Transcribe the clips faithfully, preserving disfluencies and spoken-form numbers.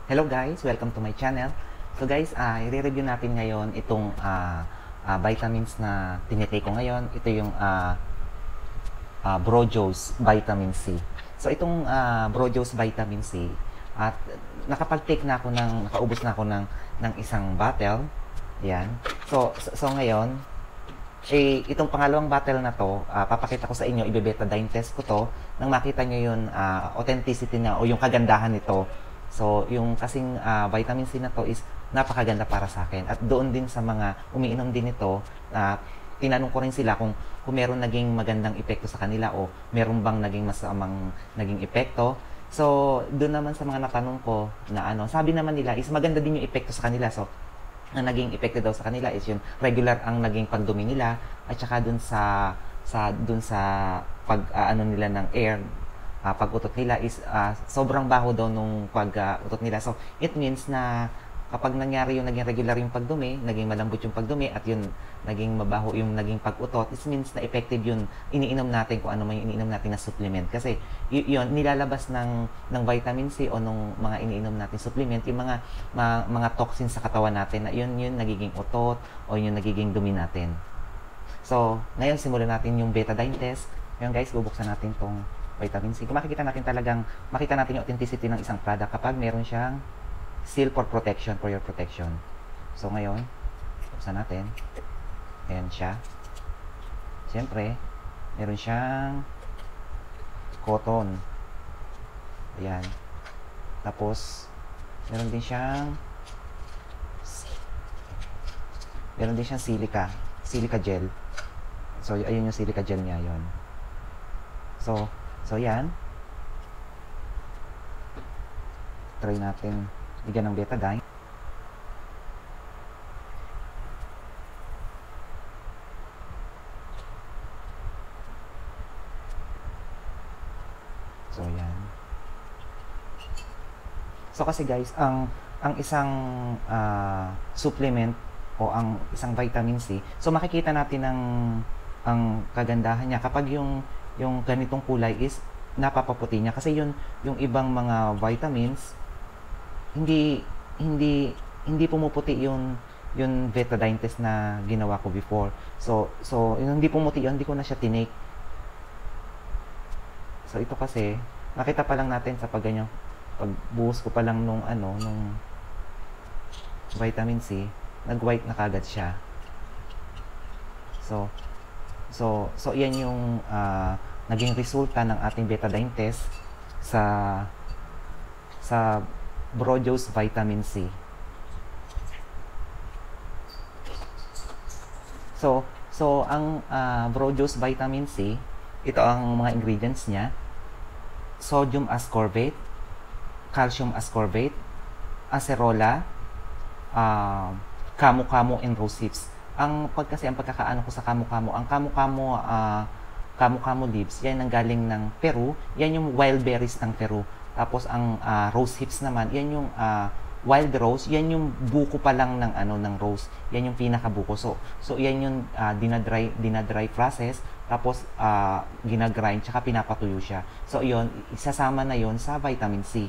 Hello guys, welcome to my channel. So guys, uh, i-review natin ngayon itong uh, uh, vitamins na tinitake ko ngayon. Ito yung uh, uh, Brojos Vitamin C. So itong uh, Brojos Vitamin C, at uh, nakapag-take na ako ng, nakaubos na ako ng, ng isang bottle. Yan. So, so, so ngayon, eh, itong pangalawang bottle na to, uh, papakita ko sa inyo, i-betadine test ko to, nang makita nyo yung uh, authenticity na o yung kagandahan nito. So, yung kasing uh, vitamin C na to is napakaganda para sa akin. At doon din sa mga umiinom din ito, uh, tinanong ko rin sila kung, kung meron naging magandang epekto sa kanila o meron bang naging masamang naging epekto. So, doon naman sa mga natanong ko na ano, sabi naman nila is maganda din yung epekto sa kanila. So, ang naging epekto daw sa kanila is yung regular ang naging pagdumi nila at saka doon sa sa doon sa pag uh, ano nila ng air. Uh, pag-utot nila is uh, sobrang baho daw nung pag-utot uh, nila. So, it means na kapag nangyari yung naging regular yung pagdumi, naging malambot yung pagdumi, at yun, naging mabaho yung naging pag-utot, it means na effective yun, iniinom natin kung ano man yung iniinom natin na supplement. Kasi, yun, nilalabas ng, ng vitamin C o nung mga iniinom natin supplement, yung mga, mga, mga toxins sa katawan natin, na yun, yun, nagiging utot, o yun, nagiging dumi natin. So, ngayon, simulan natin yung betadine test. Ngayon guys, bubuksan natin tong vitamin C. Kung makikita natin talagang, makita natin yung authenticity ng isang product kapag meron siyang seal for protection, for your protection. So ngayon, buksan natin. Ayan siya. Siyempre, meron siyang cotton. Ayan. Tapos, meron din siyang meron din siyang silica. Silica gel. So, ayun yung silica gel niya yun. So, So, yan. Try natin bigyan ng betadine. So, yan. So, kasi guys, ang ang isang uh, supplement o ang isang vitamin C, so makikita natin ang ang kagandahan niya kapag yung yung ganitong kulay is napapaputi niya kasi yun yung ibang mga vitamins hindi hindi hindi pumuputi yung yung betadine test na ginawa ko before. So so yung hindi pumuti yun, hindi ko na siya tinake. So ito kasi nakita pa lang natin sa pagganyan, pagbuhos ko pa lang nung ano nung vitamin C, nag-white na kagad siya. So So, so yan yung uh, naging resulta ng ating betadine test sa sa Brojos Vitamin C. So, so ang uh, Brojos Vitamin C, ito ang mga ingredients niya. Sodium ascorbate, calcium ascorbate, acerola, uh, camu-camu and rose hips. Ang pag kasi ang pagkakaano ko sa camu-camu, ang camu-camu uh, camu-camu leaves, yan ang galing ng Peru, yan yung wild berries ng Peru. Tapos ang uh, rose hips naman, yan yung uh, wild rose, yan yung buko pa lang ng ano ng rose. Yan yung pinakabuko. So so yan yung uh, dinadry dinadry process, tapos uh, ginagrind tsaka pinapatuyo siya. So iyon, isasama na yon sa vitamin C.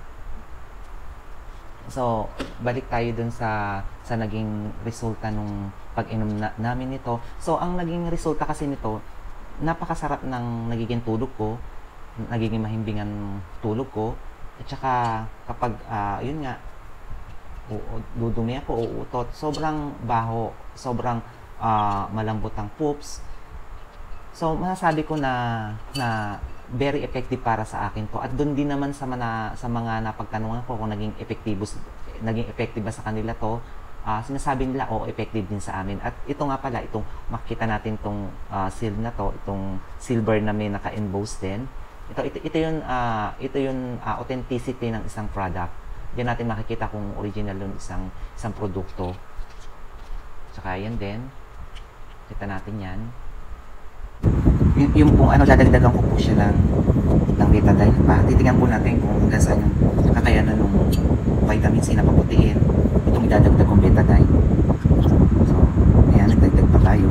So, balik tayo dun sa sa naging resulta nung pag-inom na, namin nito. So, ang naging resulta kasi nito, napakasarap ng nagiging tulog ko, nagiging mahimbingan tulog ko, at saka kapag, uh, yun nga, dudumi ako, uutot, sobrang baho, sobrang uh, malambot ang poops. So, masasabi ko na, na very effective para sa akin to. At doon din naman sa mga sa mga napagtanungan ko kung naging effective naging effective ba sa kanila to, uh, sinasabi nila o oh, effective din sa amin. At ito nga pala, itong makikita natin itong uh, seal na to, itong silver na may naka-emboss din. Ito ito ito yung uh, ito yung uh, authenticity ng isang product. Diyan natin makikita kung original yung isang isang produkto. Saka yan din. Kita natin yan. Y yung pong ano, dadagdagan ko po siya ng, ng betadine pa. Titingnan po natin kung hanggang saan yung kakayanan ng vitamin C na paputiin itong idadagdag kong betadine. So, ayan, nagdagdag pa tayo.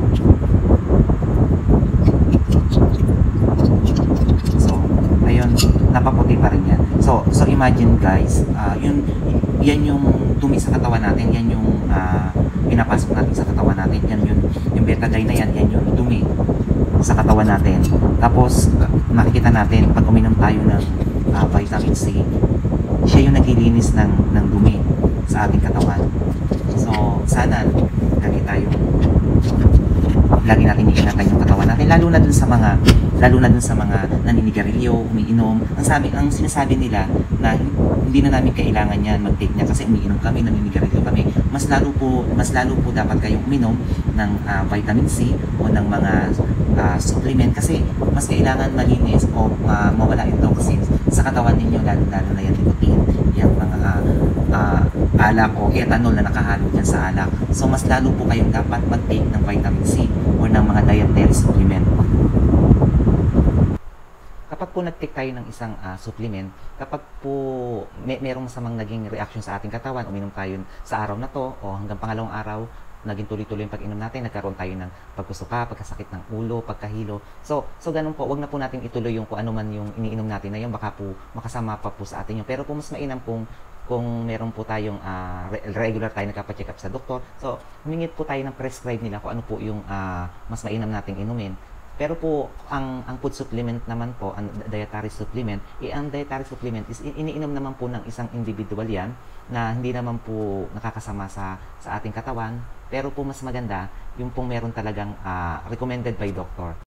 So, ayun, napaputi pa rin yan. So, so imagine guys, vitamins. Uh, yun, yan yung dumi sa katawan natin, yan yung uh, pinapasok natin sa katawan natin, yan yung, yung betadine na yan, yan yung dumi sa katawan natin. Tapos, makikita natin, pag uminom tayo ng uh, vitamin C, siya yung naglilinis ng, ng dumi sa ating katawan. So, sana, lagi tayong lagi natin iingatan yung katawan natin, lalo na dun sa mga lalo na dun sa mga naninigarilyo, umiinom. Ang sabi, ang sinasabi nila na hindi na namin kailangan yan mag-take niya kasi umiinom kami, naninigarilyo kami. Mas lalo po, mas lalo po dapat kayong uminom ng uh, vitamin C o ng mga uh, supplement kasi mas kailangan malinis o uh, mawala yung toxins sa katawan ninyo, lalo-lalo na yung nicotine, yung mga uh, uh, alak o ethanol na nakahalo dyan sa alak. So, mas lalo po kayong dapat mag-take ng vitamin C o ng mga dietary supplement. Kapag po nag-take tayo ng isang uh, supplement, kapag po may merong masamang naging reaction sa ating katawan, uminom tayo sa araw na to o hanggang pangalawang araw, naging tuloy-tuloy yung pag-inom natin, nagkaroon tayo ng pagkusuka, pagkasakit ng ulo, pagkahilo. So, so ganun po, wag na po natin ituloy yung kung ano man yung iniinom natin na yun, baka po makasama pa po sa atin yun. Pero po mas mainam kung kung meron po tayong uh, regular tayo nagpa-check up sa doktor. So, humingi po tayo ng prescribe nila kung ano po yung uh, mas mainam nating inumin. Pero po, ang, ang food supplement naman po, ang dietary supplement, eh, ang dietary supplement is iniinom naman po ng isang individual yan na hindi naman po nakakasama sa, sa ating katawan. Pero po mas maganda, yung pong meron talagang uh, recommended by doctor.